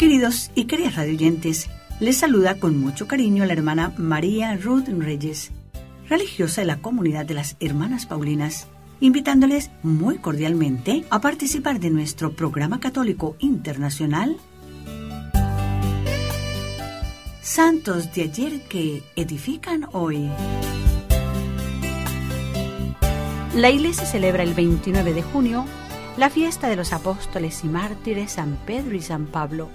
Queridos y queridas radioyentes, les saluda con mucho cariño la hermana María Ruth Reyes, religiosa de la comunidad de las Hermanas Paulinas, invitándoles muy cordialmente a participar de nuestro programa católico internacional Santos de ayer que edifican hoy. La Iglesia celebra el 29 de junio la fiesta de los apóstoles y mártires San Pedro y San Pablo.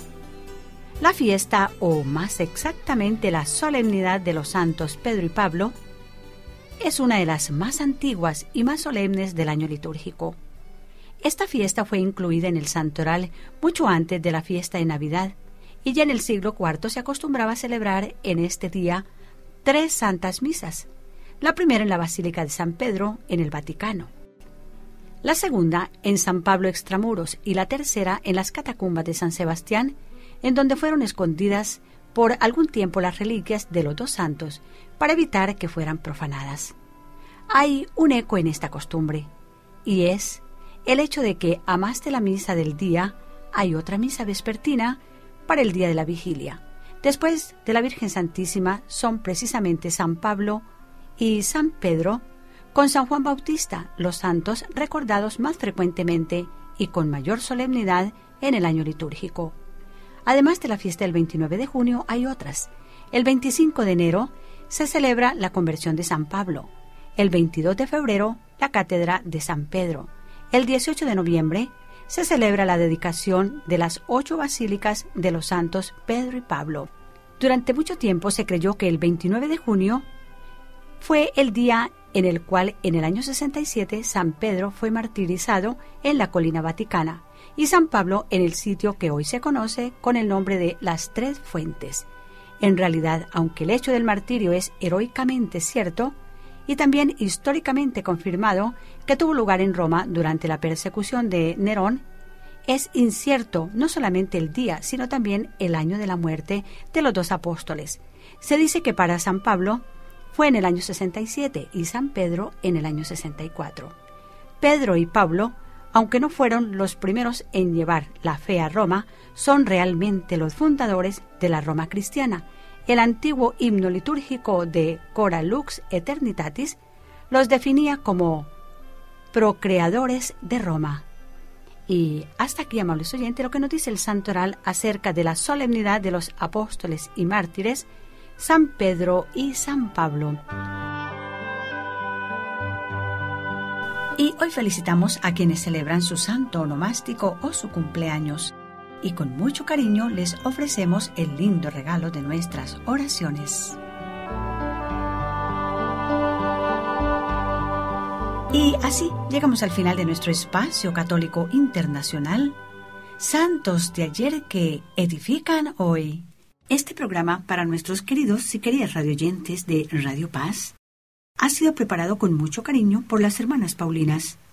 La fiesta, o más exactamente la solemnidad de los santos Pedro y Pablo, es una de las más antiguas y más solemnes del año litúrgico. Esta fiesta fue incluida en el santoral mucho antes de la fiesta de Navidad, y ya en el siglo IV se acostumbraba a celebrar en este día 3 santas misas, la primera en la Basílica de San Pedro, en el Vaticano, la segunda en San Pablo Extramuros y la tercera en las catacumbas de San Sebastián, en donde fueron escondidas por algún tiempo las reliquias de los 2 santos para evitar que fueran profanadas. Hay un eco en esta costumbre, y es el hecho de que, a más de la misa del día, hay otra misa vespertina para el día de la vigilia. Después de la Virgen Santísima son precisamente San Pablo y San Pedro, con San Juan Bautista, los santos recordados más frecuentemente y con mayor solemnidad en el año litúrgico. Además de la fiesta del 29 de junio, hay otras. El 25 de enero se celebra la conversión de San Pablo. El 22 de febrero, la cátedra de San Pedro. El 18 de noviembre se celebra la dedicación de las 8 basílicas de los santos Pedro y Pablo. Durante mucho tiempo se creyó que el 29 de junio fue el día en el cual, en el año 67, San Pedro fue martirizado en la colina vaticana y San Pablo en el sitio que hoy se conoce con el nombre de las 3 Fuentes. En realidad, aunque el hecho del martirio es heroicamente cierto y también históricamente confirmado que tuvo lugar en Roma durante la persecución de Nerón, es incierto no solamente el día, sino también el año de la muerte de los 2 apóstoles. Se dice que para San Pablo fue en el año 67 y San Pedro en el año 64. Pedro y Pablo, aunque no fueron los primeros en llevar la fe a Roma, son realmente los fundadores de la Roma cristiana. El antiguo himno litúrgico de Cora Lux Eternitatis los definía como procreadores de Roma. Y hasta aquí, amables oyentes, lo que nos dice el santoral acerca de la solemnidad de los apóstoles y mártires San Pedro y San Pablo. Y hoy felicitamos a quienes celebran su santo onomástico o su cumpleaños. Y con mucho cariño les ofrecemos el lindo regalo de nuestras oraciones. Y así llegamos al final de nuestro espacio católico internacional, Santos de ayer que edifican hoy. Este programa para nuestros queridos y queridas radioyentes de Radio Paz ha sido preparado con mucho cariño por las Hermanas Paulinas,